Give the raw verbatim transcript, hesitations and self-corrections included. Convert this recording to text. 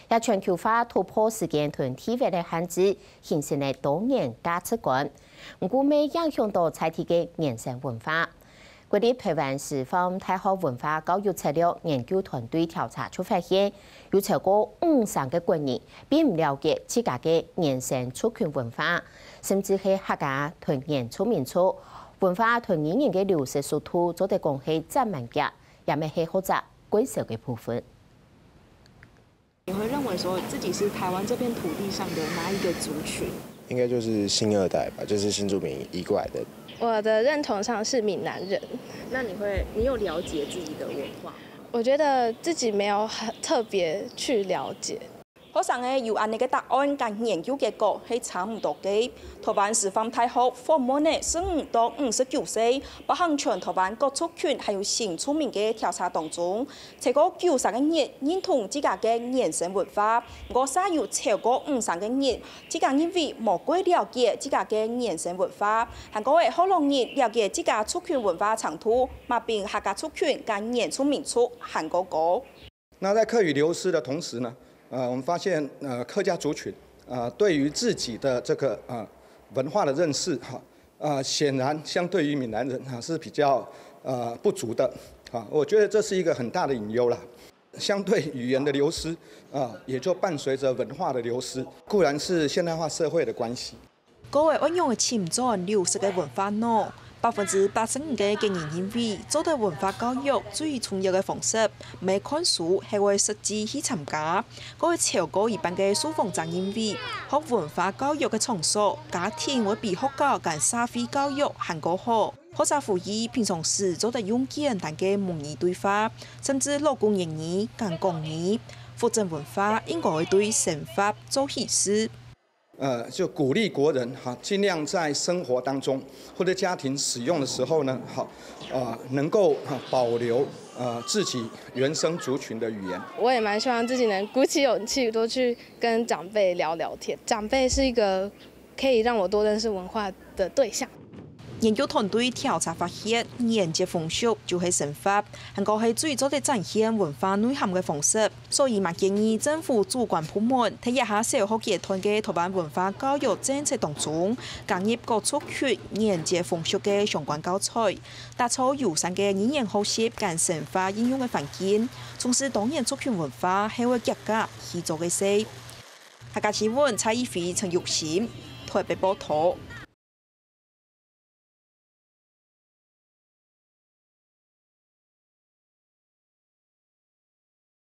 也全球化突破时间同体位的限制，形成了多元价值观。唔过，未影响到载体嘅原生文化。国立台湾师范大学文化教育策略研究团队调查出发现，有超过五成嘅国人并唔了解自家嘅原生族群文化，甚至係客家同原住民族文化同語言嘅流失速度，做得講係真慢嘅，也咪係複雜貴少嘅部分。 你會認為說自己是台灣這片土地上的哪一個族群？ 應該就是新二代吧，就是新住民移過來的。 我的認同上是閩南人。 那你會，你有了解自己的文化？ 我覺得自己沒有很特別去了解。 學生嘅有安尼嘅答案，跟研究結果係差唔多嘅。台灣師範大學訪問嘅十五到五十九歲，包含全台灣各族群，還有新住民嘅調查當中，超過九十個人認同自家嘅原生文化，我稍有超過五十個人，自家認為無過了解自家嘅原生文化，韓國嘅好容易了解自家族群文化長度，嘛並客家族群跟原住民族韓國高。 那在客語流失的同時呢？呃，我們發現，呃，客家族群，呃，對於自己的這個呃文化的認識，哈，呃，顯然相對於閩南人哈是比較呃不足的，啊，我覺得這是一個很大的隱憂啦。相對語言的流失，啊，也就伴隨着文化的流失，固然是現代化社會的關係。 各位運用嘅潛在流失嘅文化呢？百分之八十五嘅經營認為，做到文化教育最重要嘅方式，唔係看書，係為實際去參加。嗰個超過一半嘅受訪者認為，學文化教育嘅場所，家庭會比學校跟社會教育還個好。學者呼籲平常時做得用簡單嘅模擬對話，甚至勞工英語跟講語。復振文化應該對生活做顯示。 呃，就鼓勵國人哈，盡量在生活當中或者家庭使用的時候呢，好，啊、呃，能夠哈保留呃自己原生族群的語言。 我也蠻希望自己能鼓起勇氣，多去跟長輩聊聊天。長輩是一個可以讓我多認識文化的對象。 研究團隊調查發現，言節風俗就係生活，韓國係最早的展現文化內涵嘅方式，所以嘛建議政府主管部門睇一下小學階段嘅台灣文化教育政策當中，加入各族群言節風俗嘅相關教材，打造友善嘅語言學習跟生活應用嘅環境，從事多元族群文化係為國家去做嘅事。客家新聞蔡依菲、陳玉嫻台北報道。